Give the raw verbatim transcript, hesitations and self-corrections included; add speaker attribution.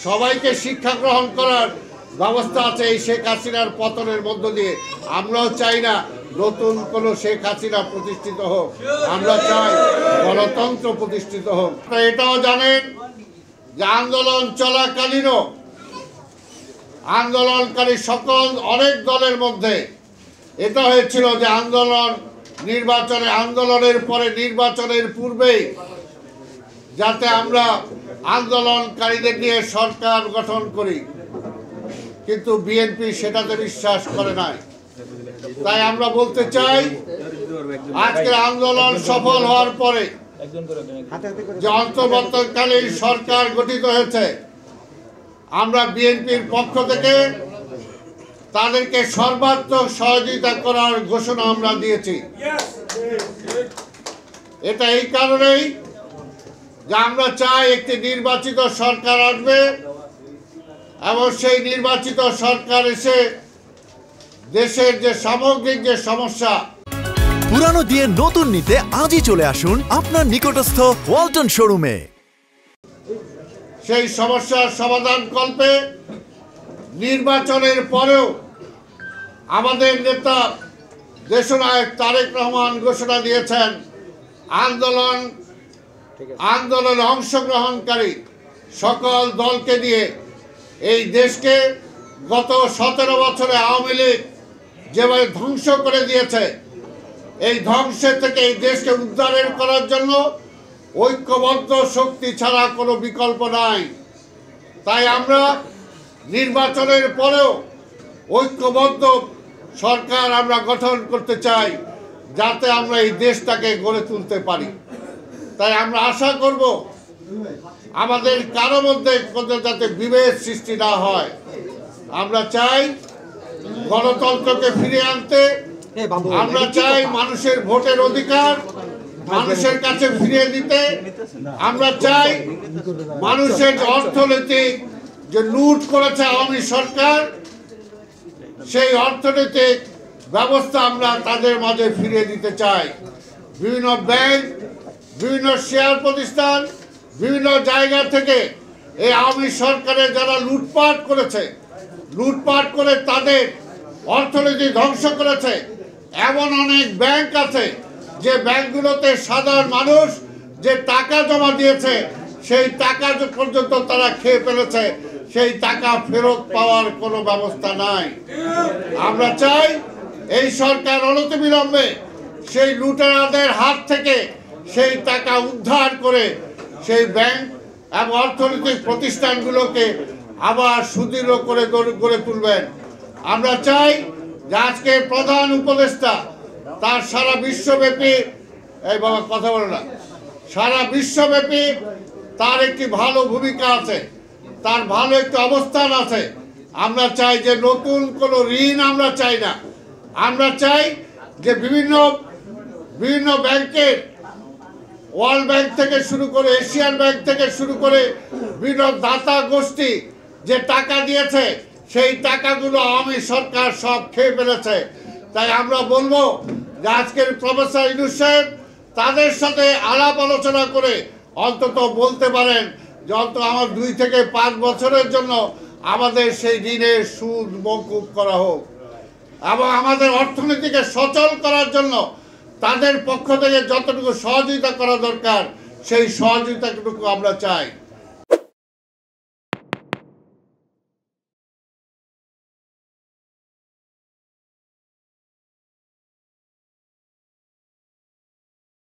Speaker 1: সবাইকে শিক্ষা গ্রহণ করার ব্যবস্থা আছে এই শেখ হাসিনার পতনের মধ্য দিয়ে। আমরাও চাই না নতুন কোনো শেখ হাসিনা প্রতিষ্ঠিত হোক, আমরা চাই গণতন্ত্র প্রতিষ্ঠিত হোক। এটাও জানেন যে আন্দোলন চলাকালীনও আন্দোলনকারী সকল অনেক দলের মধ্যে এটা হয়েছিল যে আন্দোলন নির্বাচনে আন্দোলনের পরে নির্বাচনের পূর্বেই যাতে আমরা আন্দোলনকারীদের নিয়ে সরকার গঠন করি, কিন্তু বিএনপি সেটাতে বিশ্বাস করে নাই। তাই আমরা বলতে চাই আজকের আন্দোলন সফল হওয়ার পরে যে অন্তর্বর্তীকালীন সরকার গঠিত হয়েছে, আমরা বিএনপির পক্ষ থেকে তাদেরকে সর্বাত্মক সহযোগিতা করার ঘোষণা আমরা দিয়েছি। এটা এই কারণেই যে আমরা চাই একটি নির্বাচিত সরকার আসবে এবং সেই নির্বাচিত সরকার এসে দেশের যে সামগ্রিক যে সমস্যা,
Speaker 2: পুরানো দিয়ে নতুন নিতে আজই চলে আসুন আপনার নিকটস্থ ওয়ালটন শোরুমে।
Speaker 1: সেই সমস্যার সমাধান কল্পে নির্বাচনের পরেও আমাদের নেতা দেশনায়ক তারেক রহমান ঘোষণা দিয়েছেন আন্দোলন আন্দোলনে অংশগ্রহণকারী সকল দলকে নিয়ে এই দেশকে গত সতেরো বছরে আওয়ামী লীগ যেভাবে ধ্বংস করে দিয়েছে, এই ধ্বংসের থেকে এই দেশকে উদ্ধারের করার জন্য ঐক্যবদ্ধ শক্তি ছাড়া কোনো বিকল্প নাই। তাই আমরা নির্বাচনের পরেও ঐক্যবদ্ধ সরকার আমরা গঠন করতে চাই যাতে আমরা এই দেশটাকে গড়ে তুলতে পারি। তাই আমরা আশা করব আমাদের কারো মধ্যে যাতে বিভেদ সৃষ্টি না হয়। আমরা চাই গণতন্ত্রকে ফিরিয়ে আনতে, আমরা চাই মানুষের ভোটের অধিকার মানুষের কাছে ফিরিয়ে দিতে, আমরা চাই মানুষের অর্থনৈতিক যে লুট করেছে আওয়ামী সরকার সেই অর্থনৈতিক ব্যবস্থা আমরা তাদের মাঝে ফিরিয়ে দিতে চাই। বিভিন্ন ব্যাংক, বিভিন্ন শেয়ার প্রতিষ্ঠান, বিভিন্ন জায়গা থেকে এই আওয়ামী সরকারের যারা লুটপাট করেছে, লুটপাট করে তাদের অর্থনীতি ধ্বংস করেছে, এমন অনেক ব্যাংক আছে যে ব্যাংকগুলোতে সাধারণ মানুষ যে টাকা জমা দিয়েছে সেই টাকা পর্যন্ত তারা খেয়ে ফেলেছে, সেই টাকা ফেরত পাওয়ার কোনো ব্যবস্থা নাই। আমরা চাই এই সরকার অনতিবিলম্বে সেই লুটেরাদের হাত থেকে সেই টাকা উদ্ধার করে সেই ব্যাংক এবং অর্থনৈতিক প্রতিষ্ঠানগুলোকে আবার সুদৃঢ় করে গড়ে তুলবেন। আমরা চাই যে আজকে প্রধান উপদেষ্টা তার সারা বিশ্বব্যাপী এই বাবা কথা বলে না সারা বিশ্বব্যাপী তার একটি ভালো ভূমিকা আছে, তার ভালো একটি অবস্থান আছে। আমরা চাই যে নতুন কোনো ঋণ আমরা চাই না। আমরা চাই যে বিভিন্ন বিভিন্ন ব্যাংকের ওয়ার্ল্ড ব্যাংক থেকে শুরু করে এশিয়ান ব্যাংক থেকে শুরু করে বিভিন্ন দাতা গোষ্ঠী যে টাকা দিয়েছে সেই টাকাগুলো আওয়ামী সরকার সব খেয়ে ফেলেছে। তাই আমরা বলবো যে আজকের প্রফেসর ইউনূস সাহেব তাদের সাথে আলাপ আলোচনা করে অন্তত বলতে পারেন যে অন্তত আমার দুই থেকে পাঁচ বছরের জন্য আমাদের সেই ঋণের সুদ মওকুফ করা হোক এবং আমাদের অর্থনীতিকে সচল করার জন্য তাদের পক্ষ থেকে যতটুকু সহযোগিতা করা দরকার সেই সহযোগিতাটুকু আমরা চাই।